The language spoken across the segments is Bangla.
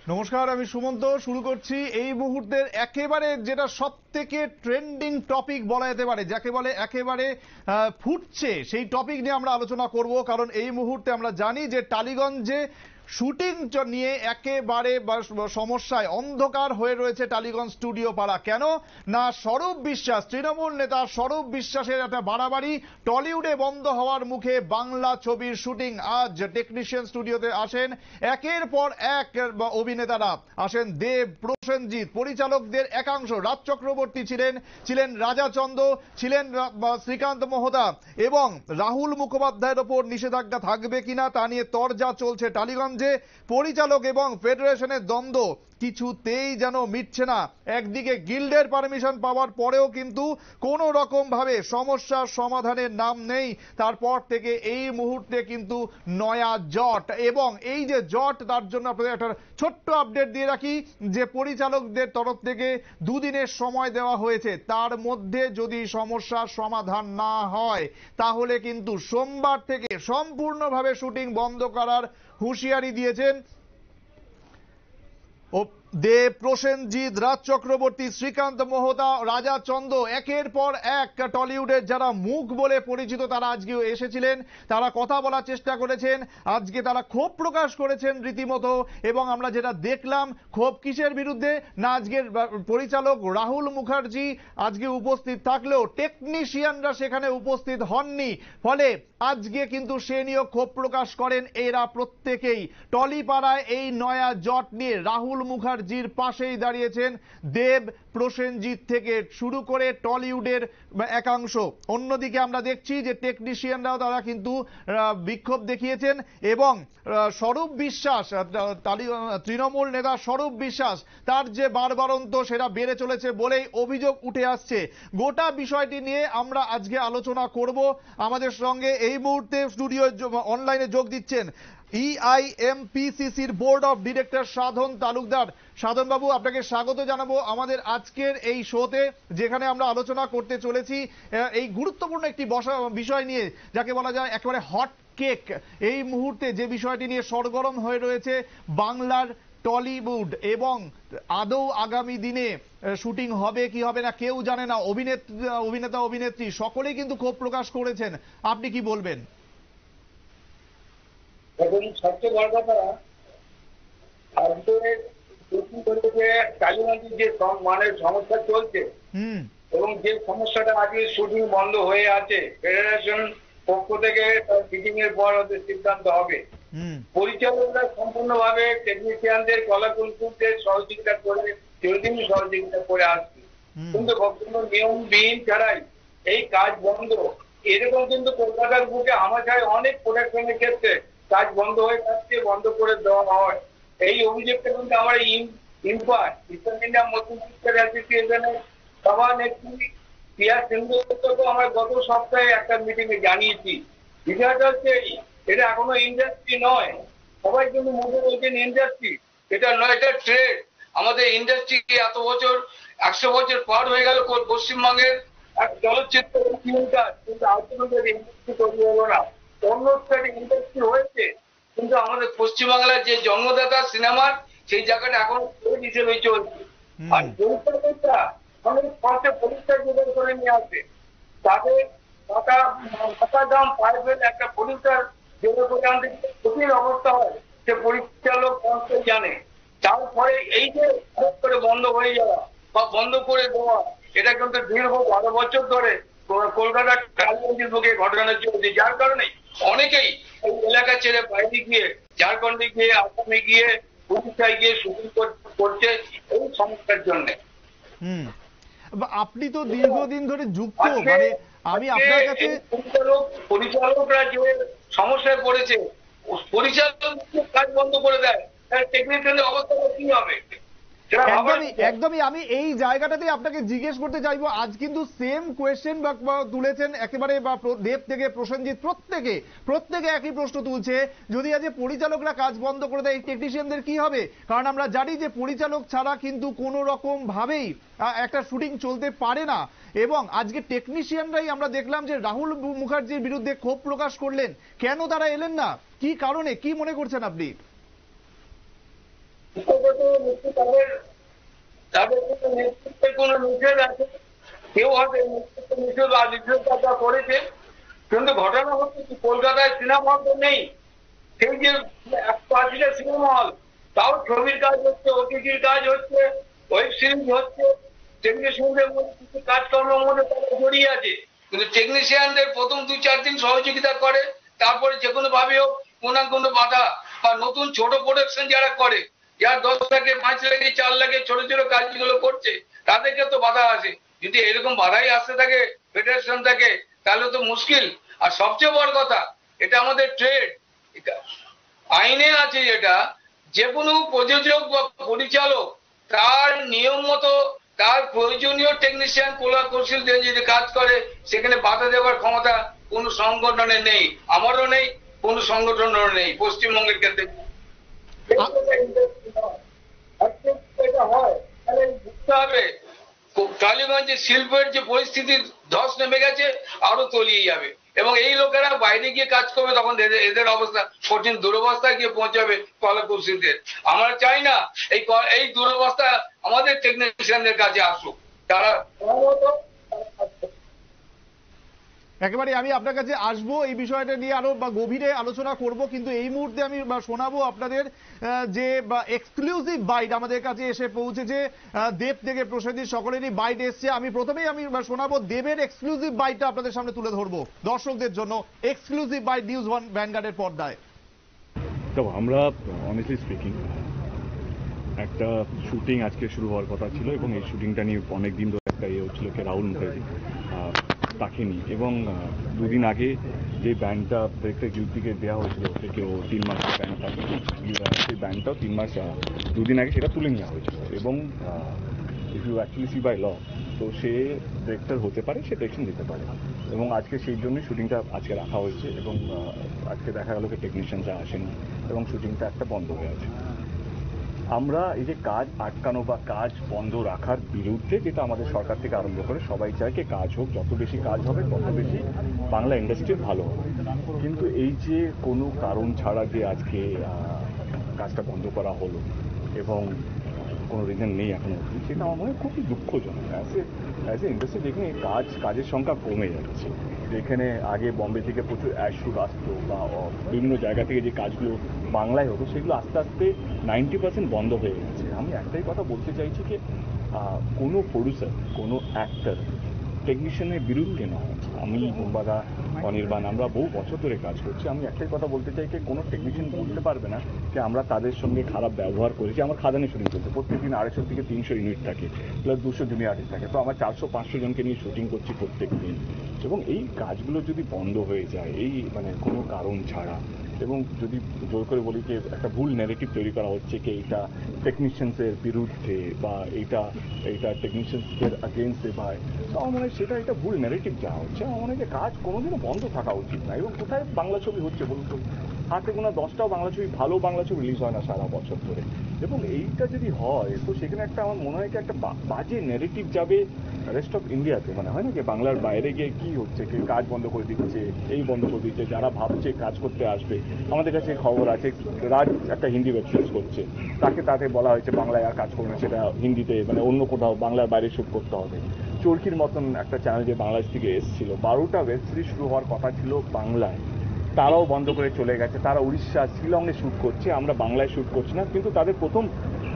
নমস্কার, আমি সুমন্ত। শুরু করছি এই মুহূর্তের একেবারে যেটা সবথেকে ট্রেন্ডিং টপিক বলা যেতে পারে, যাকে বলে একেবারে ফুটছে, সেই টপিক নিয়ে আমরা আলোচনা করব। কারণ এই মুহূর্তে আমরা জানি যে টালিগঞ্জে শুটিং নিয়ে একেবারে সমস্যায়, অন্ধকার হয়ে রয়েছে টালিগঞ্জ স্টুডিও পাড়া। কেন না, স্বরূপ বিশ্বাস, তৃণমূল নেতা স্বরূপ বিশ্বাসের একটা বাড়াবাড়ি। টলিউডে বন্ধ হওয়ার মুখে বাংলা ছবির শুটিং। আজ টেকনিশিয়ান স্টুডিওতে আসেন একের পর এক অভিনেতারা। আসেন দেব, প্রসেনজিৎ, পরিচালকদের একাংশ, রাজ চক্রবর্তী ছিলেন রাজা চন্দ, ছিলেন শ্রীকান্ত মোহতা, এবং রাহুল মুখোপাধ্যায়ের ওপর নিষেধাজ্ঞা থাকবে কিনা তা নিয়ে তরজা চলছে টালিগঞ্জ। যে পরিচালক এবং ফেডারেশনের দ্বন্দ্ব কিছুতেই যেন মিটছে না। একদিকে গিল্ডের পারমিশন পাওয়ার পরেও কিন্তু কোনো রকম ভাবে সমস্যার সমাধানের নাম নেই। তারপর থেকে এই মুহূর্তে কিন্তু নয়া জট, এবং এই যে জট, তার জন্য আপনাদের একটা ছোট্ট আপডেট দিয়ে রাখি যে পরিচালকদের তরফ থেকে দুদিনের সময় দেওয়া হয়েছে। তার মধ্যে যদি সমস্যার সমাধান না হয় তাহলে কিন্তু সোমবার থেকে সম্পূর্ণভাবে শুটিং বন্ধ করার হুঁশিয়ারি দিয়েছেন দেব, প্রসেনজিৎ, রাজ চক্রবর্তী, শ্রীকান্ত মোহতা, রাজা চন্দ। একের পর এক টলিউডের যারা মুখ বলে পরিচিত তারা আজকেও এসেছিলেন, তারা কথা বলার চেষ্টা করেছেন। আজকে তারা ক্ষোভ প্রকাশ করেছেন রীতিমতো। এবং আমরা যেটা দেখলাম, ক্ষোভ কিসের বিরুদ্ধে না, আজকের পরিচালক রাহুল মুখার্জি আজকে উপস্থিত থাকলেও টেকনিশিয়ানরা সেখানে উপস্থিত হননি। ফলে আজকে কিন্তু সে নিয়ে ক্ষোভ প্রকাশ করেন এরা প্রত্যেকেই। টলিপাড়ায় এই নয়া জট নিয়ে রাহুল মুখার্জির পাশেই দাঁড়িয়েছেন দেব, প্রসেনজিৎ থেকে শুরু করে টলিউডের একাংশ। অন্যদিকে আমরা দেখছি যে টেকনিশিয়ানরাও তারা কিন্তু বিক্ষোভ দেখিয়েছেন। এবং স্বরূপ বিশ্বাস, তৃণমূল নেতা স্বরূপ বিশ্বাস, তার যে বারবারন্ত সেটা বেড়ে চলেছে বলেই অভিযোগ উঠে আসছে। গোটা বিষয়টি নিয়ে আমরা আজকে আলোচনা করব। আমাদের সঙ্গে এই মুহূর্তে স্টুডিও অনলাইনে যোগ দিচ্ছেন EIMPCCর board of director Sadhan Talukdar. Sadhan বাবু, আপনাকে স্বাগত জানাবো আমাদের আজকের এই শোতে, যেখানে আমরা আলোচনা করতে চলেছি এই গুরুত্বপূর্ণ একটি বিষয় নিয়ে, যাকে বলা যায় একেবারে হট কেক। এই মুহূর্তে যে বিষয়টি নিয়ে সরগরম হয়ে রয়েছে বাংলার টলিউড, এবং আদৌ আগামী দিনে শুটিং হবে কি হবে না কেউ জানে না। অভিনেতা অভিনেত্রী সকলেই কিন্তু ক্ষোভ প্রকাশ করেছেন। আপনি কি বলবেন? এখন সবচেয়ে বড় কথা, আজকে টালিগঞ্জের যে মানে সমস্যা চলছে, এবং যে সমস্যাটা আজকে শুটিং বন্ধ হয়ে আছে, ফেডারেশন পক্ষ থেকে মিটিং এর পর ওদের সিদ্ধান্ত হবে। পরিচালকরা সম্পূর্ণভাবে টেকনিশিয়ানদের কলাকুশলীদের সহযোগিতা করে চিরদিন সহযোগিতা করে আসছে, কিন্তু কখনো নিয়মবিহীন ছাড়াই এই কাজ বন্ধ। এরকম কিন্তু কলকাতার বুকে আমাশায় অনেক প্রোডাকশনের ক্ষেত্রে কাজ বন্ধ হয়ে যাচ্ছে, বন্ধ করে দেওয়া হয়। এই অভিযোগটা কিন্তু আমরা ইম্পার ইস্টার্ন ইন্ডিয়া মধ্যপ্রদেশ অ্যাসোসিয়েশনের সভানেত্রী প্রিয়া সিন্ধুকে আমরা গত সপ্তাহে একটা মিটিং এ জানিয়েছি। বিষয়টা হচ্ছে এটা এখনো ইন্ডাস্ট্রি নয়। সবাই কিন্তু মুখে বলছেন ইন্ডাস্ট্রি, এটা নয়, এটা ট্রেড। আমাদের ইন্ডাস্ট্রি এত বছর, 100 বছর পার হয়ে গেল পশ্চিমবঙ্গের এক চলচ্চিত্র কিন্তু আলটিমেটলি ইন্ডাস্ট্রি তৈরি হলো না। অন্য স্টেটে ইন্ডাস্ট্রি হয়েছে, কিন্তু আমাদের পশ্চিমবাংলার যে জন্মদাতা সিনেমার সেই জায়গাটা এখন হিসেবে চলছে। আর পরিচালকরা অনেক খরচে পরিষ্কার জোগাড় করে নিয়ে আসে, তাদের টাকা দাম পাইবেন একটা পরিষ্কার জোগাড় করে আনতে কঠিন অবস্থা হয়, সে পরিচালক জানে। তারপরে এই যে করে বন্ধ হয়ে যাওয়া বা বন্ধ করে দেওয়া, এটা কিন্তু দীর্ঘ 12 বছর ধরে কলকাতার টালিগঞ্জের বুকে ঘটনা চলছে। যার কারণে অনেকেই এই এলাকা ছেড়ে বাইরে গিয়ে, ঝাড়খণ্ডে গিয়ে, আসামে গিয়ে, উড়িষ্যায় গিয়ে শুটিং করছে এই সমস্যার জন্য। আপনি তো দীর্ঘদিন ধরে যুক্ত, মানে আমি আপনার কাছে পরিচালকরা যে সমস্যায় পড়েছে, পরিচালক কাজ বন্ধ করে দেয়, তার টেকনিক্যালের অবস্থাটা কি হবে? একদমই আমি এই জায়গাটাতে আপনাকে জিজ্ঞেস করতে চাইবো। আজ কিন্তু সেম কোয়েশ্চেন তুলেছেন একেবারে, বা দেব থেকে প্রসেনজিৎ প্রত্যেকে একই প্রশ্ন তুলছে, যদি আজ পরিচালকরা কাজ বন্ধ করে দেয় টেকনিশিয়ানদের কি হবে? কারণ আমরা জানি যে পরিচালক ছাড়া কিন্তু কোনো রকম ভাবেই একটা শুটিং চলতে পারে না। এবং আজকে টেকনিশিয়ানরাই আমরা দেখলাম যে রাহুল মুখার্জির বিরুদ্ধে ক্ষোভ প্রকাশ করলেন। কেন তারা এলেন না, কি কারণে, কি মনে করছেন আপনি? তাদের নেতৃত্বের কোনো নিষেধ আছে, কেউ হয়তো নেতৃত্ব নিষেধাজ্ঞা করেছে, কিন্তু ঘটনা হচ্ছে কি কলকাতায় সিনেমা হল তো নেই। সেই যে 180টা সিনেমা হল, তাও ছবির কাজ হচ্ছে, ওটিটির কাজ হচ্ছে, ওয়েব সিরিজ হচ্ছে, টেকনিশিয়ানদের মধ্যে কিছু কাজকর্মের মধ্যে তারা জড়িয়ে আছে। কিন্তু টেকনিশিয়ানদের প্রথম 2-4 দিন সহযোগিতা করে, তারপরে যে কোনো ভাবে হোক কোনো বাধা বা নতুন ছোট প্রোডাকশন যারা করে, যারা 10 লাখে 5 লাখে 4 লাখে ছোট ছোট কাজগুলো করছে, তাদেরকে তো বাধা আসে। যদি এরকম বাধাই আসতে থাকে ফেডারেশন থেকে, তাহলে তো মুশকিল। আর সবচেয়ে বড় কথা, এটা আমাদের ট্রেড, আইনে আছে যেটা, যে কোনো প্রযোজক বা পরিচালক তার নিয়ম মতো তার প্রয়োজনীয় টেকনিশিয়ান কৌশলীদের যদি কাজ করে, সেখানে বাধা দেওয়ার ক্ষমতা কোনো সংগঠনের নেই, আমারও নেই, কোনো সংগঠনেরও নেই পশ্চিমবঙ্গের ক্ষেত্রে। এটা হয় তাহলে বুঝতে হবে টালিগঞ্জে শিল্পের যে পরিস্থিতির ধস নেমে গেছে, আরো তলিয়ে যাবে, এবং এই লোকেরা বাইরে গিয়ে কাজ করবে, তখন এদের অবস্থা কঠিন দুরবস্থায় গিয়ে পৌঁছাবে কলাকুশলীদের। আমরা চাই না এই দুরবস্থা আমাদের টেকনিশিয়ানদের কাছে আসুক, তারা একেবারে আমি আপনার কাছে আসবো, এই বিষয়টা নিয়ে আরো গভীরে আলোচনা করব, কিন্তু এই মুহূর্তে আমি শোনাবো আপনাদের যে এক্সক্লুসিভ বাইট আমাদের কাছে এসে পৌঁছেছে দেব থেকে প্রসেনজিৎ, সকলেরই বাইট এসছে। আমি প্রথমেই শোনাবো দেবের এক্সক্লুসিভ বাইটটা আপনাদের সামনে তুলে ধরবো দর্শকদের জন্য। এক্সক্লুসিভ বাইট নিউজ ওয়ান ভ্যানগার্ডের পর্দায়। তো আমরা অনেস্টলি স্পিকিং একটা শুটিং আজকে শুরু হওয়ার কথা ছিল, এবং এই শুটিংটা নিয়ে অনেক দিন ধরে একটা হচ্ছিল কে রাহুল মুখার্জি তাকে নিয়ে, এবং 2 দিন আগে যে ব্যান্ডটা ডিরেক্টর জ্যোতিকে দেওয়া হয়েছিল, কেউ 3 মাসের ব্যান্ডটা, সেই ব্যান্ডটাও 3 মাস 2 দিন আগে সেটা তুলে নেওয়া হয়েছিল। এবং if you actually see by law, তো সে ডিরেক্টর হতে পারে, সে ডিরেকশন দিতে পারে, এবং আজকে সেই জন্যই শুটিংটা আজকে রাখা হয়েছে। এবং আজকে দেখা গেল কি টেকনিশিয়ানরা আসেনি এবং শুটিংটা একটা বন্ধ হয়ে আছে। আমরা এই যে কাজ আটকানো বা কাজ বন্ধ রাখার বিরুদ্ধে, যেটা আমাদের সরকার থেকে আরম্ভ করে সবাই চায় কি কাজ হোক, যত বেশি কাজ হবে তত বেশি বাংলা ইন্ডাস্ট্রির ভালো হবে। কিন্তু এই যে কোনো কারণ ছাড়া যে আজকে কাজটা বন্ধ করা হলো এবং কোনো রিজন নেই এখনো অবধি, সেটা আমার মনে হয় খুবই দুঃখজনক। অ্যাজ এ ইন্ডাস্ট্রি যেখানে কাজের সংখ্যা কমে যাচ্ছে, যেখানে আগে বম্বে থেকে প্রচুর অ্যাড শুট আসতো বা বিভিন্ন জায়গা থেকে যে কাজগুলো বাংলায় হতো, সেগুলো আস্তে আস্তে 90% বন্ধ হয়ে গেছে। আমি একটাই কথা বলতে চাইছি যে কোনো প্রডিউসার, কোনো অ্যাক্টর টেকনিশিয়ানের বিরুদ্ধে নয়। আমি বোম্বাদা, অনির্বাণ, আমরা বহু বছর ধরে কাজ করছি। আমি একটাই কথা বলতে চাই যে কোনো টেকনিশিয়ান বলতে পারবে না যে আমরা তাদের সঙ্গে খারাপ ব্যবহার করেছি। আমার খাদানে শুটিং করতে প্রত্যেকদিন 250 থেকে 300 ইউনিট থাকে, প্লাস 200 জুনিয়র আর্টিস্ট থাকে, তো আমরা 400-500 জনকে নিয়ে শুটিং করছি প্রত্যেক দিন। এবং এই কাজগুলো যদি বন্ধ হয়ে যায় এই কোনো কারণ ছাড়া, এবং যদি জোর করে বলি যে একটা ভুল ন্যারেটিভ তৈরি করা হচ্ছে কি এইটা টেকনিশিয়ানসের বিরুদ্ধে বা এইটা টেকনিশিয়ানসদের আগেনস্টে, বা আমার মনে হয় সেটা একটা ভুল ন্যারেটিভ যাওয়া হচ্ছে। আমার মনে হয় যে কাজ কোনোদিনও বন্ধ থাকা উচিত না। এবং কোথায় বাংলা ছবি হচ্ছে বলুন তো, হাতে গোনা 10টাও বাংলা ছবি, ভালো বাংলা ছবি রিলিজ হয় না সারা বছর ধরে। এবং এইটা যদি হয় তো সেখানে একটা আমার মনে হয় কি একটা বাজে ন্যারেটিভ যাবে রেস্ট অফ ইন্ডিয়াতে। হয় না যে বাংলার বাইরে গিয়ে কি হচ্ছে, কি কাজ বন্ধ করে দিচ্ছে, এই বন্ধ করে দিচ্ছে, যারা ভাবছে কাজ করতে আসবে। আমাদের কাছে খবর আছে রাজ একটা হিন্দি ওয়েব সিরিজ করছে, তাকে বলা হয়েছে বাংলায় আর কাজ করবে না, সেটা হিন্দিতে অন্য কোথাও বাংলার বাইরে শুট করতে হবে। চরকির মতন একটা চ্যানেল যে বাংলাদেশ থেকে এসেছিল, 12টা ওয়েব সিরিজ শুরু হওয়ার কথা ছিল বাংলায়, তারাও বন্ধ করে চলে গেছে। তারা উড়িষ্যা, শিলংয়ে শ্যুট করছে, আমরা বাংলায় শ্যুট করছি না। কিন্তু তাদের প্রথম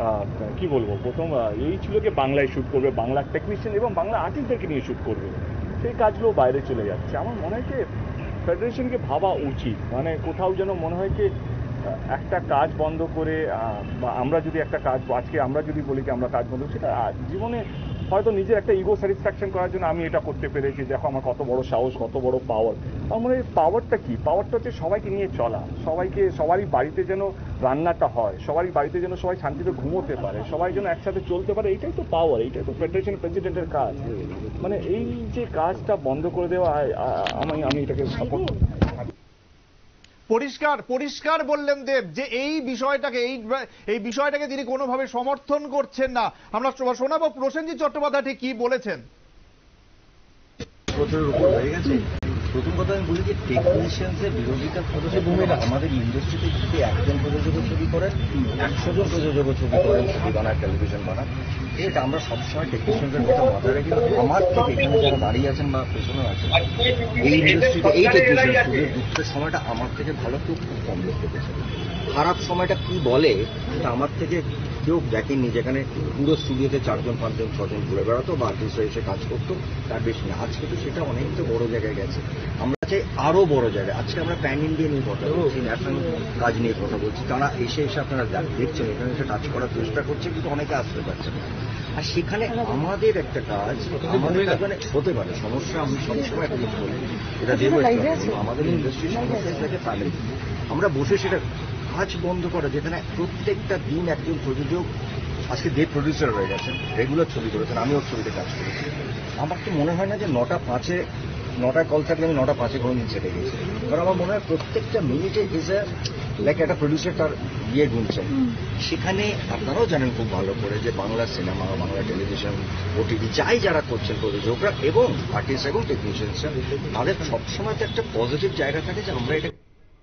এই ছিল যে বাংলায় শ্যুট করবে, বাংলা টেকনিশিয়ান এবং বাংলা আর্টিস্টদেরকে নিয়ে শ্যুট করবে। সেই কাজগুলো বাইরে চলে যাচ্ছে। আমার মনে হয় যে ফেডারেশনকে ভাবা উচিত, কোথাও যেন মনে হয় যে একটা কাজ বন্ধ করে বা আমরা যদি একটা কাজ আজকে আমরা যদি বলি যে আমরা কাজ বন্ধ, সেটা জীবনে হয়তো নিজের একটা ইগো স্যাটিসফ্যাকশন করার জন্য আমি এটা করতে পেরেছি, দেখো আমার কত বড় সাহস, কত বড় পাওয়ার। আমার মনে হয় পাওয়ারটা কি, পাওয়ারটা হচ্ছে সবাইকে নিয়ে চলা, সবারই বাড়িতে যেন রান্নাটা হয়, সবারই বাড়িতে যেন সবাই শান্তিতে ঘুমোতে পারে, সবাই যেন একসাথে চলতে পারে। এইটাই তো পাওয়ার, এইটাই তো ফেডারেশনের প্রেসিডেন্টের কাজ। এই যে কাজটা বন্ধ করে দেওয়া, আমি এটাকে সাপোর্ট করি। পরিষ্কার বললেন দেব যে এই বিষয়টাকে তিনি কোনোভাবে সমর্থন করছেন না। আমরা শোনাবো প্রসেনজিৎ চট্টোপাধ্যায় ঠিক কি বলেছেন। বছরের উপর হয়ে গেছে, প্রথম কথা আমি বলি যে টেকনিশিয়ানসের বিরোধিতা প্রদর্শন ভূমিকা আমাদের ইন্ডাস্ট্রিতে যদি একজন প্রযোজক ছবি করেন 100 জন প্রযোজক ছবি করেন, ছবি বানায়, টেলিভিশন বানায়, এটা আমরা সবসময় টেকনিশিয়ানদের কথা মাথায় রাখি। আমার থেকে এখানে যারা দাঁড়িয়ে আছেন বা পেছনে আছেন এই ইন্ডাস্ট্রিতে এই টেকনিশিয়ান ছবির দুঃখের সময়টা আমার থেকে ভালো কেউ খুব কম দেখতে পেয়েছে। খারাপ সময়টা কি বলে সেটা আমার থেকে কেউ দেখেননি, যেখানে পুরো স্টুডিওতে 4 জন 5 জন 6 জন ঘুরে বেড়াতো বা আর্টিস্টরা এসে কাজ করতো, তার বেশি না। আজকে তো সেটা অনেকটা বড় জায়গায় গেছে, আমরা চাই আরো বড় জায়গায়। আজকে আমরা প্যান ইন্ডিয়া নিয়ে কথা বলছি, ন্যাশনাল কাজ নিয়ে কথা বলছি, তারা এসে আপনারা দেখছেন এখানে এসে কাজ করার চেষ্টা করছে, কিন্তু অনেকে আসতে পারছে না। আর সেখানে আমাদের একটা কাজ, আমাদের মানে হতে পারে সমস্যা, আমি সবসময় একটা কিছু বলি, এটা দেবো আমাদের ইন্ডাস্ট্রির সমস্যা থাকে ফ্যামিলি। আমরা বসে সেটা কাজ বন্ধ করা, যেখানে প্রত্যেকটা দিন একজন প্রযোজক, আজকে দেব প্রডিউসার হয়ে গেছেন, রেগুলার ছবি করেছেন, আমি ওর ছবিতে কাজ করেছি। আমার তো মনে হয় না যে 9টায় কল থাকলে আমি 9:05 কোনো দিন ছেড়ে গেছি, কারণ আমার মনে হয় প্রত্যেকটা মিনিটে এসে লাইক একটা প্রডিউসার তার ইয়ে গুনছেন। সেখানে আপনারাও জানেন খুব ভালো করে যে Bangla cinema, Bangla television, OTV যারা করছেন প্রযোজকরা এবং আর্টিস্ট এবং টেকনিশিয়ানসরা, তাদের সবসময় তো একটা পজিটিভ জায়গা থাকে যে আমরা এটা।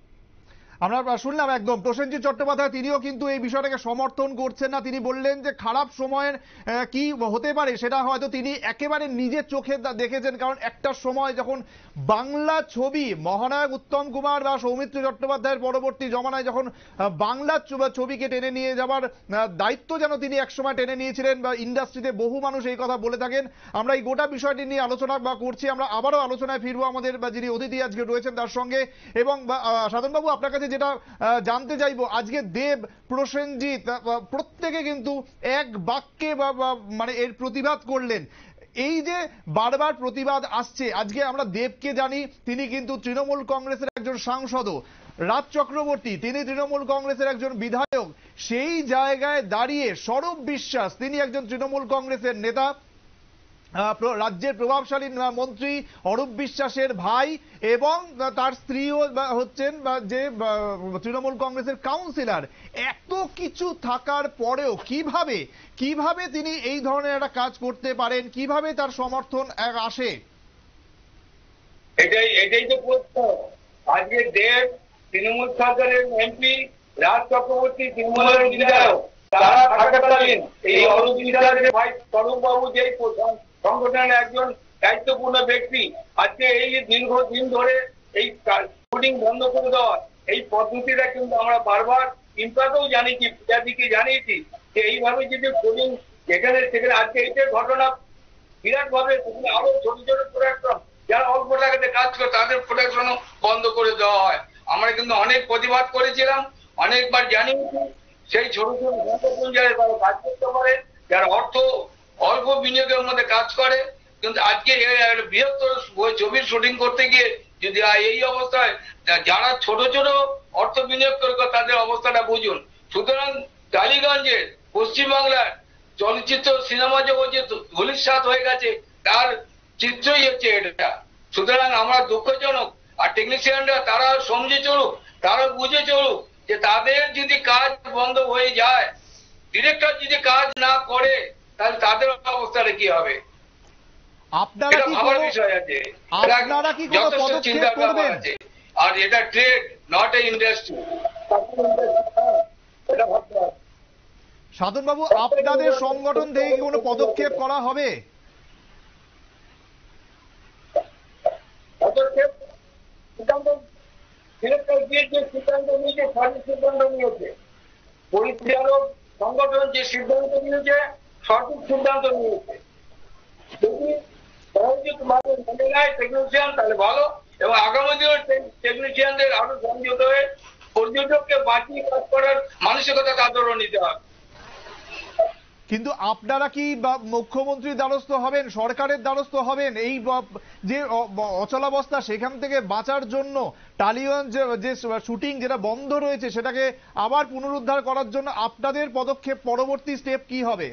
আমরা শুনলাম একদম প্রসেনজিৎ চট্টোপাধ্যায়, তিনিও কিন্তু এই বিষয়টাকে সমর্থন করছেন না। তিনি বললেন যে খারাপ সময়ের কি হতে পারে সেটা হয়তো তিনি একেবারে নিজের চোখে দেখেছেন, কারণ একটা সময় যখন বাংলা ছবি মহানায়ক উত্তম কুমার বা সৌমিত্র চট্টোপাধ্যায়ের পরবর্তী জমানায় যখন বাংলা ছবিকে টেনে নিয়ে যাওয়ার দায়িত্ব যেন তিনি একসময় টেনে নিয়েছিলেন, বা ইন্ডাস্ট্রিতে বহু মানুষ এই কথা বলে থাকেন। আমরা এই গোটা বিষয়টি নিয়ে আলোচনা করছি, আমরা আবারও আলোচনায় ফিরবো আমাদের যিনি অতিথি আজকে রয়েছেন তার সঙ্গে। এবং সাধনবাবু, আপনার কাছে যেটা জানতে চাইবো, আজকে দেব, প্রসেনজিৎ প্রত্যেকে কিন্তু এক বাক্যে মানে এর প্রতিবাদ করলেন। এই যে বারবার প্রতিবাদ আসছে, আজকে আমরা দেবকে জানি তিনি কিন্তু তৃণমূল কংগ্রেসের একজন সাংসদও, রাজ চক্রবর্তী তিনি তৃণমূল কংগ্রেসের একজন বিধায়ক, সেই জায়গায় দাঁড়িয়ে স্বরূপ বিশ্বাস তিনি একজন তৃণমূল কংগ্রেসের নেতা, রাজ্যের প্রভাবশালী মন্ত্রী অরূপ বিশ্বাসের ভাই, এবং তার স্ত্রীও হচ্ছেন যে তৃণমূল কংগ্রেসের কাউন্সিলর। এত কিছু থাকার পরেও কিভাবে তিনি এই ধরনের একটা কাজ করতে পারেন, কিভাবে তার সমর্থন আসে? এটাই তো প্রশ্ন। আজকে দেব তৃণমূল সরকারের এমপি, রাজ চক্রবর্তী তৃণমূলের বিধায়ক, তারা থাকাকালীন এই অরূপ বিশ্বাসের ভাই স্বরূপ বাবু যেই সংগঠনের একজন দায়িত্বপূর্ণ ব্যক্তি, আজকে এই দীর্ঘদিন ধরে এই শুটিং বন্ধ করে দেওয়া এই পদ্ধতিটা কিন্তু আমরা বারবার ইম্পাকেও জানিয়েছি, পূজাদিকে জানিয়েছি যে এইভাবে যদি শুটিং যেখানে সেখানে, আজকে এই যে ঘটনা বিরাট ভাবে আরো ছোট ছোট প্রোডাকশন যারা অল্প টাকাতে কাজ করে তাদের প্রোডাকশনও বন্ধ করে দেওয়া হয়। আমরা কিন্তু অনেক প্রতিবাদ করেছিলাম, অনেকবার জানিয়েছি সেই ছোট ছোট সংগঠন যারা কাজ করতে পারে, যারা অল্প বিনিয়োগের মধ্যে কাজ করে, কিন্তু আজকে বৃহত্তর ছবির শুটিং করতে গিয়ে যদি এই অবস্থায় যারা ছোট ছোট অর্থ বিনিয়োগ করে তাদের অবস্থাটা বুঝুন। সুতরাং টালিগঞ্জের পশ্চিমবাংলার চলচ্চিত্র সিনেমা জগৎ যে ধূলিসাৎ হয়ে গেছে তার চিত্রই হচ্ছে এটা। সুতরাং আমরা দুঃখজনক, আর টেকনিশিয়ানরা তারা সমঝে চলুক, তারা বুঝে চলুক যে তাদের যদি কাজ বন্ধ হয়ে যায়, ডিরেক্টর যদি কাজ না করে, তাহলে তাদের অবস্থাটা কি হবে? আপনারা কি কোনো পদক্ষেপ করবেন? আর এটা ট্রেড, নট এ ইন্ডাস্ট্রি। সাধনবাবু, আপনাদের সংগঠন থেকে কোনো পদক্ষেপ করা হবে? পদক্ষেপ সিদ্ধান্ত নিয়েছে, সঠিক সিদ্ধান্ত নিয়েছে। পরিচালক সংগঠন যে সিদ্ধান্ত নিয়েছে সঠিক সিদ্ধান্ত নিয়েছে। যদি সহযোগিত মানুষ মেনে নেয় টেকনিশিয়ান তাহলে ভালো, এবং আগামী দিনে টেকনিশিয়ানদের আরো সংযত হয়ে প্রযোজককে বাঁচিয়ে কাজ করার মানসিকতা তাদেরও নিতে হবে। কিন্তু আপনারা কি মুখ্যমন্ত্রীর দ্বারস্থ হবেন, সরকারের দ্বারস্থ হবেন এই যে অচলাবস্থা সেখান থেকে বাঁচার জন্য? টালিগঞ্জ যে শুটিং যেটা বন্ধ রয়েছে সেটাকে আবার পুনরুদ্ধার করার জন্য আপনাদের পদক্ষেপ, পরবর্তী স্টেপ কি হবে?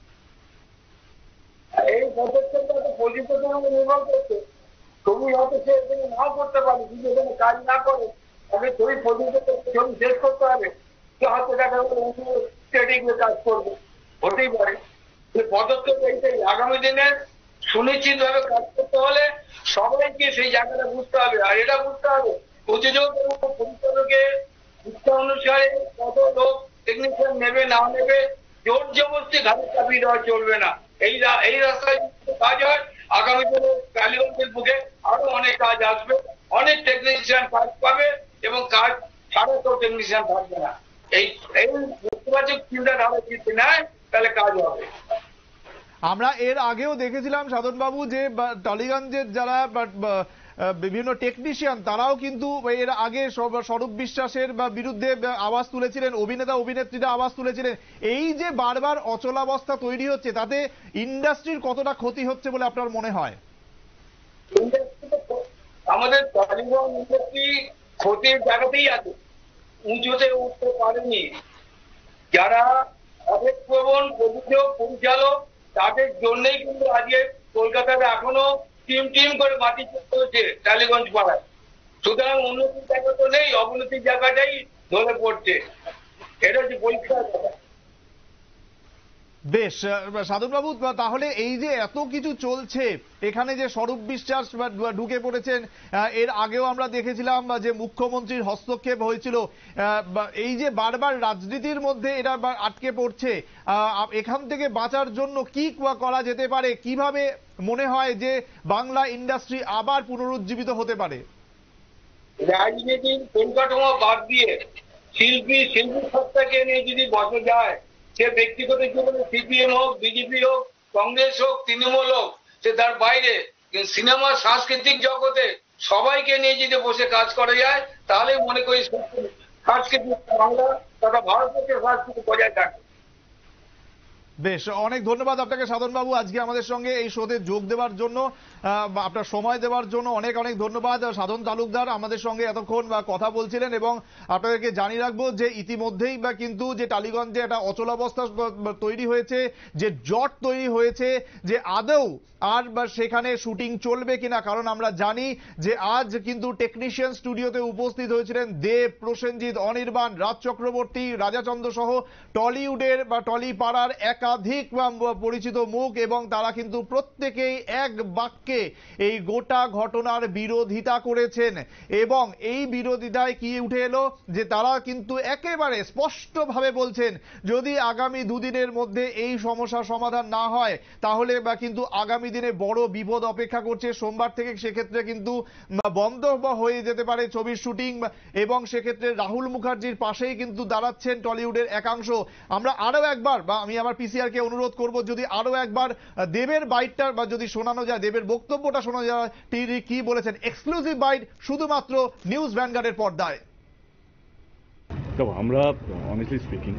এই পদক্ষেপটা তো প্রযোজকের উপর নির্ভর করছে। ছবি হয়তো সে এখানে নাও করতে পারে, যদি এখানে কাজ না করে তাহলে ছবি প্রযোজকের ছবি শেষ করতে হবে, সে হয়তো দেখা গেল ট্রেডিং এ কাজ করবে, হতেই পারে। পদক্ষেপ এইটাই। আগামী দিনে সুনিশ্চিত ভাবে কাজ করতে হলে সবাইকে সেই জায়গাটা বুঝতে হবে। আর এটা বুঝতে হবে প্রযোজক এবং পরিচালকের ইচ্ছা অনুসারে কত লোক টেকনিশিয়ান নেবে না নেবে জোর জবরদস্তি ঘাটে চাপিয়ে দেওয়া চলবে না। এই রাস্তায় কাজ হয়, আগামী দিনে টালিগঞ্জের বুকে আরো অনেক কাজ আসবে, অনেক টেকনিশিয়ান কাজ পাবে এবং কাজ ছাড়া তো টেকনিশিয়ান থাকবে না। এই নেতিবাচক চিন্তাধারা যদি নেয় তাহলে কাজ হবে। আমরা এর আগেও দেখেছিলাম সাধনবাবু যে টালিগঞ্জের যারা বিভিন্ন টেকনিশিয়ান তারাও কিন্তু এর আগে স্বরূপ বিশ্বাসের বিরুদ্ধে আওয়াজ তুলেছিলেন, অভিনেতা অভিনেত্রীরা আওয়াজ তুলেছিলেন। এই যে বারবার অচলাবস্থা তৈরি হচ্ছে তাতে ইন্ডাস্ট্রির কতটা ক্ষতি হচ্ছে বলে আপনার মনে হয়? আমাদের টালিগঞ্জ ইন্ডাস্ট্রি ক্ষতির জায়গাতেই আছে, উঁচুতে উঠতে পারেনি। যারা আবেগপ্রবণ প্রযোজক পরিচালক তাদের জন্যই কিন্তু আজকে কলকাতাতে এখনো টিম করে মাটি চলছে টালিগঞ্জ পাড়ায়। সুতরাং উন্নতির জায়গা তো নেই, অবনতির জায়গাটাই ধরে পড়ছে। এটা হচ্ছে পরীক্ষার কথা। বেশ সাধনবাবু, তাহলে এই যে এত কিছু চলছে এখানে যে স্বরূপ বিশ্বাস ঢুকে পড়েছেন, এর আগেও আমরা দেখেছিলাম যে মুখ্যমন্ত্রীর হস্তক্ষেপ হয়েছিল, এই যে বারবার রাজনীতির মধ্যে এটা আটকে পড়ছে, এখান থেকে বাঁচার জন্য কি করা যেতে পারে? কিভাবে মনে হয় যে বাংলা ইন্ডাস্ট্রি আবার পুনরুজ্জীবিত হতে পারে? রাজনীতির পরিকাঠামো বাদ দিয়ে শিল্পী সত্তাকে নিয়ে যদি বসে যায়, সে ব্যক্তিগত জীবনে সিপিএম হোক, বিজেপি হোক, কংগ্রেস হোক, তৃণমূল হোক, সে তার বাইরে সিনেমা সাংস্কৃতিক জগতে সবাইকে নিয়ে যদি বসে কাজ করা যায় তাহলে মনে করি সাংস্কৃতিক বাংলা তথা ভারতবর্ষের সংস্কৃতি বজায় থাকে। বেশ, অনেক ধন্যবাদ আপনাকে সাধনবাবু আজকে আমাদের সঙ্গে এই শোতে যোগ দেওয়ার জন্য, আপনার সময় দেওয়ার জন্য অনেক অনেক ধন্যবাদ। সাধন তালুকদার আমাদের সঙ্গে এতক্ষণ কথা বলছিলেন এবং আপনাদেরকে জানিয়ে রাখবো যে ইতিমধ্যেই কিন্তু যে টালিগঞ্জে একটা অচলাবস্থা তৈরি হয়েছে, যে জট তৈরি হয়েছে, যে আদৌ আর সেখানে শুটিং চলবে কিনা। কারণ আমরা জানি যে আজ কিন্তু টেকনিশিয়ান স্টুডিওতে উপস্থিত হয়েছিলেন দেব, প্রসেনজিৎ, অনির্বাণ, রাজ চক্রবর্তী, রাজাচন্দ্র সহ টলিউডের টলিপাড়ার একাধিক পরিচিত মুখ, এবং তারা কিন্তু প্রত্যেকেই এক বাক্যে এই গোটা ঘটনার বিরোধিতা করেছেন। এবং এই বিরোধিতায় কি উঠে এলো যে তারা কিন্তু একেবারে স্পষ্টভাবে বলছেন যদি আগামী দুদিনের মধ্যে এই সমস্যার সমাধান না হয় তাহলে কিন্তু আগামী দিনে বড় বিপদ অপেক্ষা করছে। সোমবার থেকে সেক্ষেত্রে কিন্তু বন্ধ হয়ে যেতে পারে ছবির শুটিং, এবং সেক্ষেত্রে রাহুল মুখার্জির পাশেই কিন্তু দাঁড়াচ্ছেন টলিউডের একাংশ। আমরা আরো একবার আমি আমার পিসিআর কে অনুরোধ করব যদি আরো একবার দেবের বাইটটা যদি শোনানো যায়, দেবের বক্তব্যটা শোনা যায়, তিনি কি বলেছেন। এক্সক্লুসিভ বাইট শুধুমাত্র নিউজ ভ্যানগার্ডের পর্দায়। তো আমরা অনেস্টলি স্পিকিং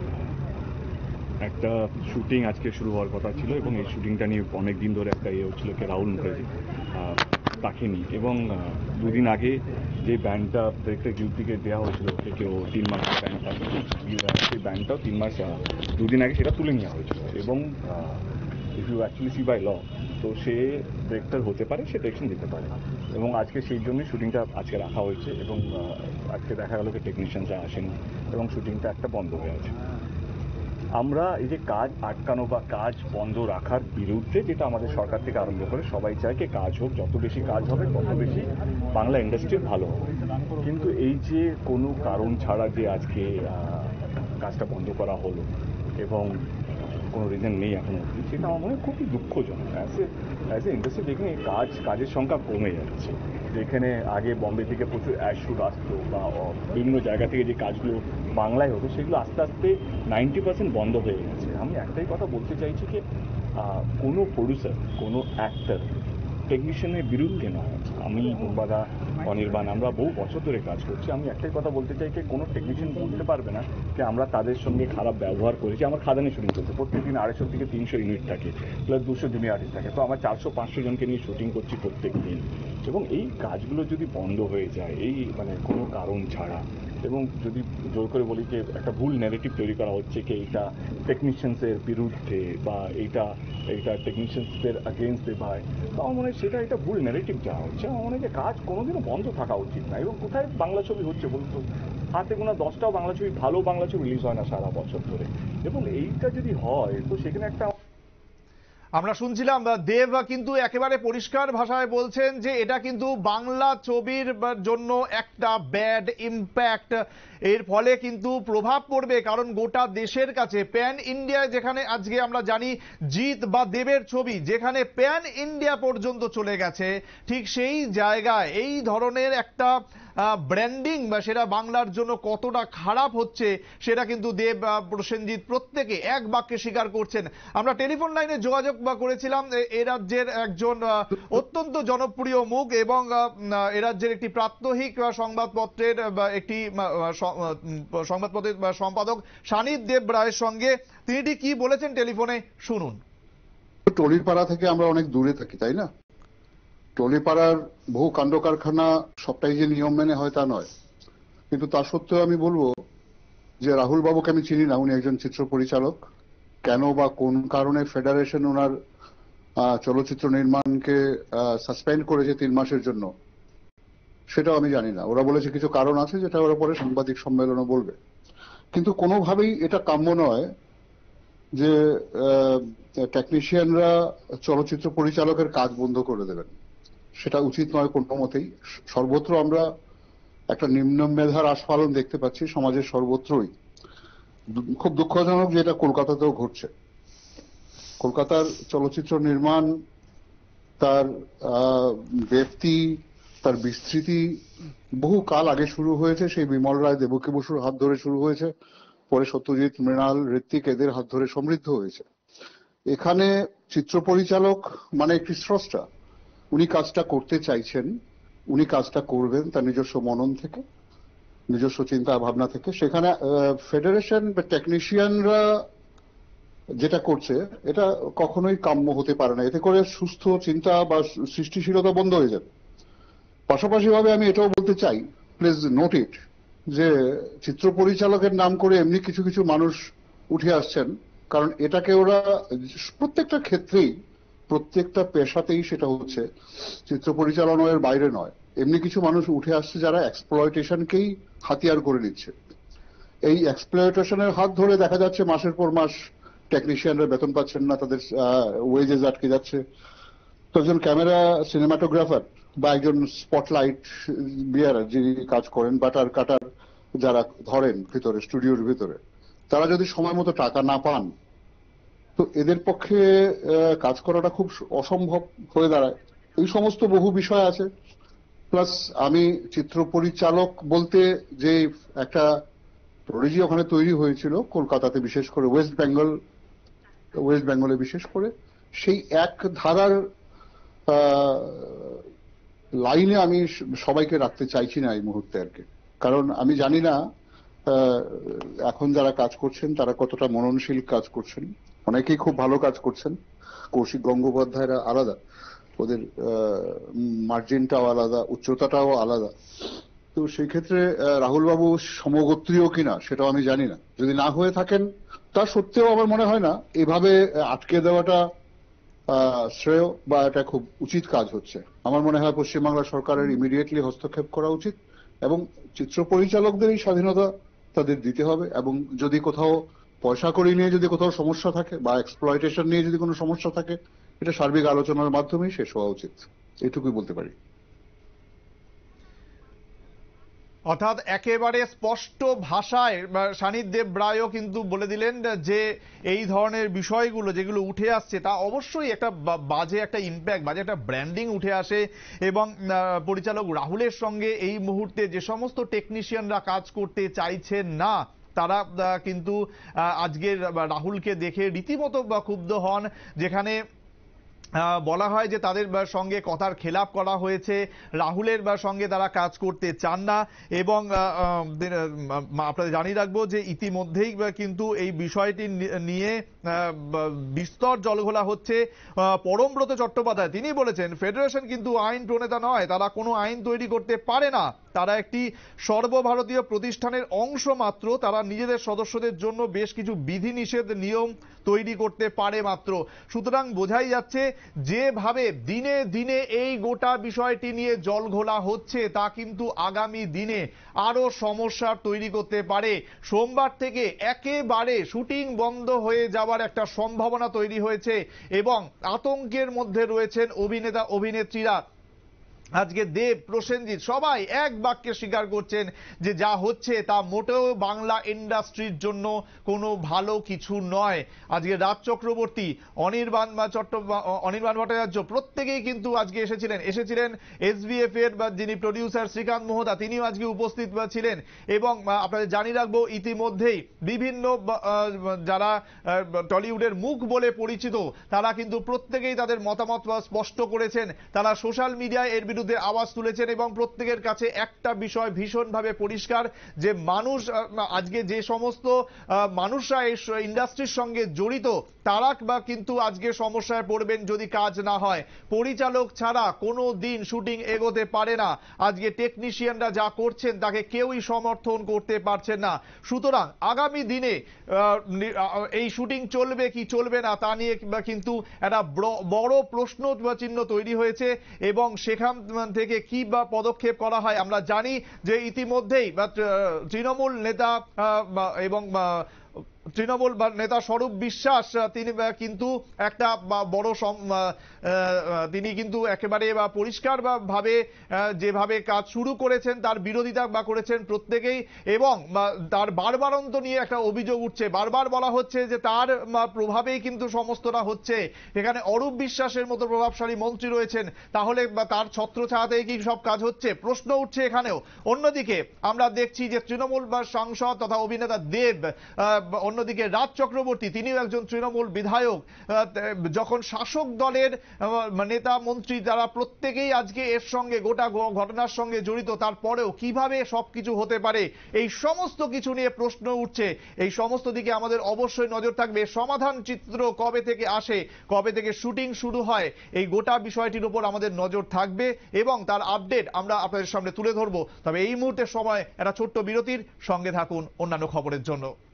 একটা শুটিং আজকে শুরু হওয়ার কথা ছিল এবং এই শুটিংটা নিয়ে অনেক দিন ধরে একটা হচ্ছিল কি রাহুল মুখার্জি তাকে নিয়ে, এবং দুদিন আগে যে ব্যান্ডটা ডিরেক্টর গিউটিকে দেওয়া হয়েছিল কেউ 3 মাসের ব্যান্ডটা, সেই ব্যান্ডটাও 3 মাস দুদিন আগে সেটা তুলে নেওয়া হয়েছিল। এবং if you actually see by law, তো সে ডিরেক্টর হতে পারে, সে ডিরেকশন দিতে পারে, এবং আজকে সেই জন্যই শুটিংটা আজকে রাখা হয়েছে। এবং আজকে দেখা গেল কি টেকনিশিয়ানরা আসেনি এবং শুটিংটা একটা বন্ধ হয়ে আছে। আমরা এই যে কাজ আটকানো বা কাজ বন্ধ রাখার বিরুদ্ধে, যেটা আমাদের সরকার থেকে আরম্ভ করে সবাই চায় কি কাজ হোক, যত বেশি কাজ হবে তত বেশি বাংলা ইন্ডাস্ট্রির ভালো হবে। কিন্তু এই যে কোনো কারণ ছাড়া যে আজকে কাজটা বন্ধ করা হলো এবং কোনো রিজন নেই এখনো অবধি, সেটা আমার মনে হয় খুবই দুঃখজনক। অ্যাজ এ ইন্ডাস্ট্রি দেখুন এই কাজের সংখ্যা কমে যাচ্ছে। যেখানে আগে বম্বে থেকে প্রচুর অ্যাড শুট আসতো বা বিভিন্ন জায়গা থেকে যে কাজগুলো বাংলায় হতো সেগুলো আস্তে আস্তে 90% বন্ধ হয়ে গেছে। আমি একটাই কথা বলতে চাইছি যে কোনো প্রডিউসার, কোনো অ্যাক্টর টেকনিশিয়ানের বিরুদ্ধে নয়। আমি বা অনির্বাণ আমরা বহু বছর ধরে কাজ করছি। আমি একটাই কথা বলতে চাই যে কোনো টেকনিশিয়ান বলতে পারবে না যে আমরা তাদের সঙ্গে খারাপ ব্যবহার করেছি। আমার খাদানে শুটিং চলছে, প্রত্যেকদিন 250 থেকে 300 ইউনিট থাকে, প্লাস 200 জুনিয়র আর্টিস্ট থাকে। তো আমরা 400-500 জনকে নিয়ে শুটিং করছি প্রত্যেক দিন, এবং এই কাজগুলো যদি বন্ধ হয়ে যায় এই কোনো কারণ ছাড়া, এবং যদি জোর করে বলি যে একটা ভুল ন্যারেটিভ তৈরি করা হচ্ছে কি এইটা টেকনিশিয়ানসের বিরুদ্ধে বা এইটা টেকনিশিয়ানসদের আগেনস্টে হয়, তো আমার মনে হয় সেটা একটা ভুল ন্যারেটিভ যাওয়া হচ্ছে। আমার মনে হয় যে কাজ কোনোদিনও বন্ধ থাকা উচিত না। এবং কোথায় বাংলা ছবি হচ্ছে বলতো, হাতে গোনা 10টাও বাংলা ছবি, ভালো বাংলা ছবি রিলিজ হয় না সারা বছর ধরে, এবং এইটা যদি হয় তো সেখানে একটা আমরা শুনছিলাম দেব কিন্তু একেবারে পরিষ্কার ভাষায় বলছেন যে এটা কিন্তু বাংলা ছবির জন্য একটা ব্যাড ইম্প্যাক্ট, এর ফলে কিন্তু প্রভাব পড়বে। কারণ গোটা দেশের কাছে প্যান ইন্ডিয়া, যেখানে আজকে আমরা জানি জিৎ বা দেবের ছবি যেখানে প্যান ইন্ডিয়া পর্যন্ত চলে গেছে, ঠিক সেই জায়গায় এই ধরনের একটা ব্র্যান্ডিং বা সেটা বাংলার জন্য কতটা খারাপ হচ্ছে সেটা কিন্তু দেব প্রসেনজিৎ প্রত্যেকে এক বাক্যে স্বীকার করছেন। আমরা টেলিফোন লাইনে যোগাযোগ করেছিলাম এ রাজ্যের একজন অত্যন্ত জনপ্রিয় মুখ এবং এ রাজ্যের একটি প্রাত্যহিক সংবাদপত্রের একটি সংবাদপত্রের সম্পাদক সানিদ দেব রায়ের সঙ্গে। তিনি ঠিক কি বলেছেন টেলিফোনে শুনুন। টলিপাড়া থেকে আমরা অনেক দূরে থাকি, তাই না? টলিপাড়ার বহু কাণ্ড কারখানা সবটাই যে নিয়ম মেনে হয় তা নয়, কিন্তু তা সত্ত্বেও আমি বলবো যে রাহুল বাবুকে আমি চিনি না। উনি একজন চিত্র পরিচালক। কেন বা কোন কারণে ফেডারেশন ওনার চলচ্চিত্র নির্মাণকে সাসপেন্ড করেছে 3 মাসের জন্য সেটাও আমি জানি না। ওরা বলেছে কিছু কারণ আছে, যেটা ওরা পরে সাংবাদিক সম্মেলনে বলবে। কিন্তু কোনোভাবেই এটা কাম্য নয় যে টেকনিশিয়ানরা চলচ্চিত্র পরিচালকের কাজ বন্ধ করে দেবেন। সেটা উচিত নয় কোনো মতেই। সর্বত্র আমরা একটা নিম্ন মেধার আস্ফালন দেখতে পাচ্ছি সমাজের সর্বত্রই। খুব দুঃখজনক যে এটা কলকাতাতেও ঘটছে। কলকাতার চলচ্চিত্র নির্মাণ, তার ব্যাপ্তি, তার বিস্তৃতি বহু কাল আগে শুরু হয়েছে। সেই বিমল রায়, দেবকী বসুর হাত ধরে শুরু হয়েছে, পরে সত্যজিৎ, মৃণাল, ঋত্বিক এদের হাত ধরে সমৃদ্ধ হয়েছে। এখানে চিত্র পরিচালক মানে একটি স্রষ্টা। উনি কাজটা করতে চাইছেন, উনি কাজটা করবেন তার নিজস্ব মনন থেকে, নিজস্ব চিন্তা ভাবনা থেকে। সেখানে ফেডারেশন বা টেকনিশিয়ানরা যেটা করছে এটা কখনোই কাম্য হতে পারে না। এতে করে সুস্থ চিন্তা বা সৃষ্টিশীলতা বন্ধ হয়ে যাবে। পাশাপাশি ভাবে আমি এটাও বলতে চাই, প্লিজ নোট ইট, যে চিত্র পরিচালকের নাম করে এমনি কিছু কিছু মানুষ উঠে আসছেন। কারণ এটাকে ওরা প্রত্যেকটা ক্ষেত্রেই, প্রত্যেকটা পেশাতেই সেটা হচ্ছে, চিত্র পরিচালনের বাইরে নয়। এমনি কিছু মানুষ উঠে আসছে যারা এক্সপ্লয়টেশনকেই হাতিয়ার করে নিচ্ছে। এই এক্সপ্লয়টেশনের হাত ধরে দেখা যাচ্ছে মাসের পর মাস টেকনিশিয়ানরা বেতন পাচ্ছেন না, তাদের ওয়েজেস আটকে যাচ্ছে। তো একজন ক্যামেরা সিনেমাটোগ্রাফার বা একজন স্পটলাইট বিয়ারার যিনি কাজ করেন, বাটার কাটার যারা ধরেন ভিতরে, স্টুডিওর ভিতরে, তারা যদি সময় মতো টাকা না পান তো এদের পক্ষে কাজ করাটা খুব অসম্ভব হয়ে দাঁড়ায়। এই সমস্ত বহু বিষয় আছে। প্লাস আমি চিত্র পরিচালক বলতে যে একটা প্রোডিজি ওখানে তৈরি হয়েছিল কলকাতাতে, বিশেষ করে ওয়েস্ট বেঙ্গলে বিশেষ করে, সেই এক ধারার লাইনে আমি সবাইকে রাখতে চাইছি না এই মুহূর্তে আর কি। কারণ আমি জানি না এখন যারা কাজ করছেন তারা কতটা মননশীল কাজ করছেন। অনেকেই খুব ভালো কাজ করছেন। কৌশিক গঙ্গোপাধ্যায়রা আলাদা, ওদের মার্জিনটাও আলাদা, উচ্চতাটাও আলাদা। তো সেই ক্ষেত্রে রাহুল বাবু সমগোত্রীয় কিনা সেটাও আমি জানি না। যদি না হয়ে থাকেন তা সত্ত্বেও আমার মনে হয় না এভাবে আটকে দেওয়াটা শ্রেয় বা এটা খুব উচিত কাজ হচ্ছে। আমার মনে হয় পশ্চিমবাংলা সরকারের ইমিডিয়েটলি হস্তক্ষেপ করা উচিত এবং চিত্র পরিচালকদের এই স্বাধীনতা তাদের দিতে হবে। এবং যদি কোথাও পয়সা কড়ি নিয়ে যদি কোথাও সমস্যা থাকে বা এক্সপ্লয়টেশন নিয়ে যদি কোনো সমস্যা থাকে, এটা সার্বিক আলোচনার মাধ্যমেই শেষ হওয়া উচিত, এটুকুই বলতে পারি। অর্থাৎ একেবারে স্পষ্ট ভাষায় সানিদ দেব রায়ও কিন্তু বলে দিলেন যে এই ধরনের বিষয়গুলো যেগুলো উঠে আসছে তা অবশ্যই একটা বাজে একটা ইম্প্যাক্ট, বাজে একটা ব্র্যান্ডিং উঠে আসে। এবং পরিচালক রাহুলের সঙ্গে এই মুহূর্তে যে সমস্ত টেকনিশিয়ানরা কাজ করতে চাইছেন না তারা কিন্তু আজকের রাহুলকে দেখে রীতিমতো ক্ষুব্ধ হন, যেখানে বলা হয় যে তাদের সঙ্গে কথার খেলাপ করা হয়েছে, রাহুলের সঙ্গে তারা কাজ করতে চান না। এবং আপনাদের জানিয়ে রাখবো যে ইতিমধ্যেই কিন্তু এই বিষয়টি নিয়ে বিস্তর জলঘোলা হচ্ছে। পরমব্রত চট্টোপাধ্যায় তিনি বলেছেন ফেডারেশন কিন্তু আইন প্রণেতা নয়, তারা কোনো আইন তৈরি করতে পারে না, তারা একটি সর্বভারতীয় প্রতিষ্ঠানের অংশ মাত্র। তারা নিজেদের সদস্যদের জন্য বেশ কিছু বিধিনিষেধ নিয়ম তৈরি করতে পারে মাত্র। সুতরাং বোঝাই যাচ্ছে যেভাবে দিনে দিনে এই গোটা বিষয়টি নিয়ে জল ঘোলা হচ্ছে তা কিন্তু আগামী দিনে আরো সমস্যার তৈরি করতে পারে। সোমবার থেকে একেবারে শুটিং বন্ধ হয়ে যাওয়ার একটা সম্ভাবনা তৈরি হয়েছে এবং আতঙ্কের মধ্যে রয়েছেন অভিনেতা অভিনেত্রীরা। আজকে দেব, প্রসেনজিৎ সবাই এক বাক্যে স্বীকার করছেন যে যা হচ্ছে তা মোটেও বাংলা ইন্ডাস্ট্রির জন্য কোনো ভালো কিছু নয়। আজকে রাজ চক্রবর্তী, অনির্বাণ ভট্টাচার্য প্রত্যেকেই কিন্তু আজকে এসেছিলেন এসবিএফ এর যিনি প্রডিউসার শ্রীকান্ত মোহতা, তিনিও আজকে উপস্থিত ছিলেন। এবং আপনাদের জানিয়ে রাখবো ইতিমধ্যেই বিভিন্ন যারা টলিউডের মুখ বলে পরিচিত তারা কিন্তু প্রত্যেকেই তাদের মতামত স্পষ্ট করেছেন। তারা সোশ্যাল মিডিয়ায় এর বিরুদ্ধে আওয়াজ তুলেছেন এবং প্রত্যেকের কাছে একটা বিষয় ভীষণভাবে পরিষ্কার যে মানুষ আজকে যে সমস্ত মানুষরা এই ইন্ডাস্ট্রির সঙ্গে জড়িত তারা বা কিন্তু আজকে সমস্যায় পড়বেন যদি কাজ না হয়। পরিচালক ছাড়া কোনো দিন শুটিং এগোতে পারে না। আজকে টেকনিশিয়ানরা যা করছেন তাকে কেউই সমর্থন করতে পারছেন না। সুতরাং আগামী দিনে এই শুটিং চলবে কি চলবে না তা নিয়ে কিন্তু একটা বড় প্রশ্ন চিহ্ন তৈরি হয়েছে এবং সেখান থেকে কি বা পদক্ষেপ করা হয়। আমরা জানি যে ইতিমধ্যেই তৃণমূল নেতা এবং তৃণমূল নেতা স্বরূপ বিশ্বাস তিনি কিন্তু একটা বড় তিনি কিন্তু একেবারে পরিষ্কার ভাবে যেভাবে কাজ শুরু করেছেন তার বিরোধিতা করেছেন প্রত্যেকেই এবং তার বারবারন্ত নিয়ে একটা অভিযোগ উঠছে। বারবার বলা হচ্ছে যে তার প্রভাবেই কিন্তু সমস্তটা হচ্ছে। এখানে অরূপ বিশ্বাসের মতো প্রভাবশালী মন্ত্রী রয়েছেন, তাহলে তার ছত্রছায়াতেই কি সব কাজ হচ্ছে? প্রশ্ন উঠছে এখানেও। অন্যদিকে আমরা দেখছি যে তৃণমূল সাংসদ তথা অভিনেতা দেব, অন্যদিকে রাজ চক্রবর্তী তিনিও একজন তৃণমূল বিধায়ক, যখন শাসক দলের নেতা মন্ত্রী যারা প্রত্যেকেই আজকে এর সঙ্গে গোটা ঘটনার সঙ্গে জড়িত, তারপরেও কিভাবে সবকিছু হতে পারে এই সমস্ত কিছু নিয়ে প্রশ্ন উঠছে। এই সমস্ত দিকে আমাদের অবশ্যই নজর থাকবে। সমাধান চিত্র কবে থেকে আসে, কবে থেকে শুটিং শুরু হয়, এই গোটা বিষয়টির উপর আমাদের নজর থাকবে এবং তার আপডেট আমরা আপনাদের সামনে তুলে ধরবো। তবে এই মুহূর্তে সময় একটা ছোট্ট বিরতির, সঙ্গে থাকুন অন্যান্য খবরের জন্য।